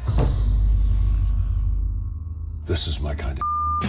This is my kind of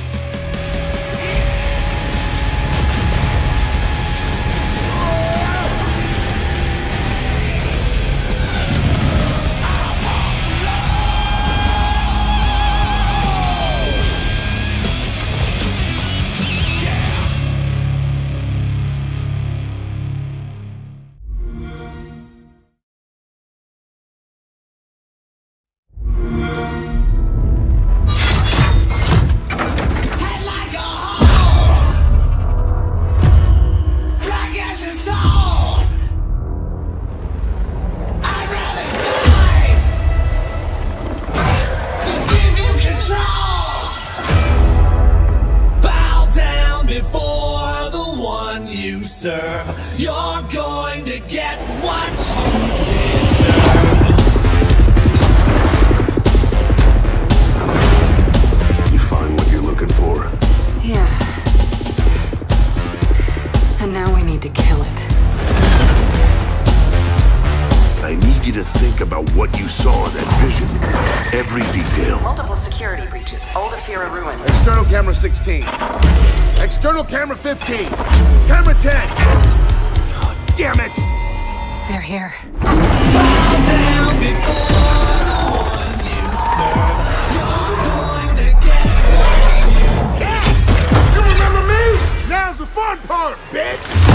serve. You're going to get what you deserve. You find what you're looking for? Yeah. And now we need to kill it. I need you to think about what you saw in that vision. Every detail. Multiple security breaches. Old Afira ruins. External camera 16. External camera 15. Camera 10. Oh, damn it! They're here. Bow down before the one you serve. You're going to get what you get. You remember me? Now's the fun part, bitch!